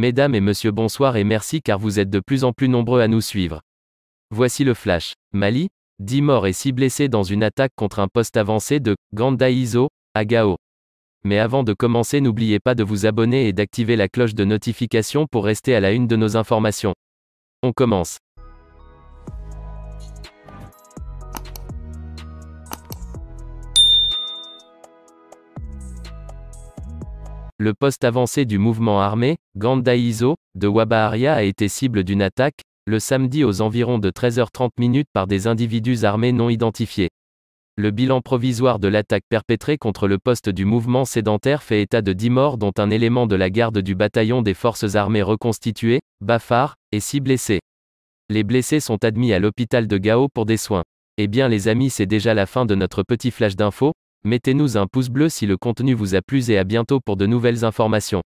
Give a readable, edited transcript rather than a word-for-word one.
Mesdames et messieurs, bonsoir et merci car vous êtes de plus en plus nombreux à nous suivre. Voici le flash. Mali, 10 morts et 6 blessés dans une attaque contre un poste avancé de Gandaizo, à Gao. Mais avant de commencer, n'oubliez pas de vous abonner et d'activer la cloche de notification pour rester à la une de nos informations. On commence. Le poste avancé du mouvement armé, Gandaizo, de Wabaharia a été cible d'une attaque, le samedi aux environs de 13h30 par des individus armés non identifiés. Le bilan provisoire de l'attaque perpétrée contre le poste du mouvement sédentaire fait état de 10 morts dont un élément de la garde du bataillon des forces armées reconstituées, Bafar, et 6 blessés. Les blessés sont admis à l'hôpital de Gao pour des soins. Eh bien les amis, c'est déjà la fin de notre petit flash d'infos. Mettez-nous un pouce bleu si le contenu vous a plu et à bientôt pour de nouvelles informations.